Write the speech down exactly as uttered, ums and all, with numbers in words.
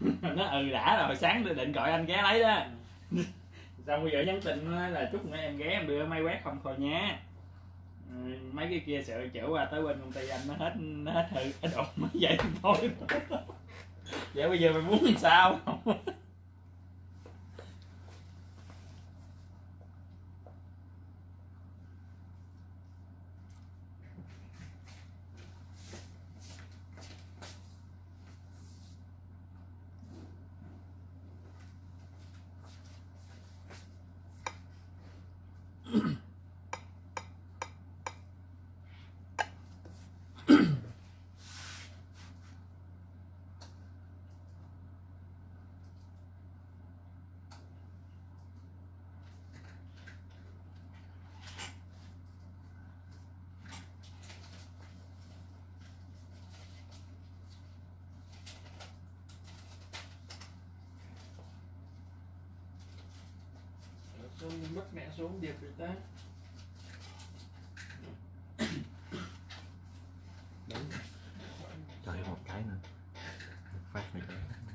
Nó ừ đã rồi, sáng tôi định gọi anh ghé lấy đó. Xong bây giờ nhắn tin nói là chúc nữa em ghé em đưa máy quét không thôi nha. Ừ, mấy cái kia sợ chở qua tới bên công ty anh nó hết nó hết hư cái đột mới vậy thôi. Vậy bây giờ mày muốn làm sao? Xuống mất mẹ xuống điệp rồi ta. Cho thêm một cái nữa. Một phát này.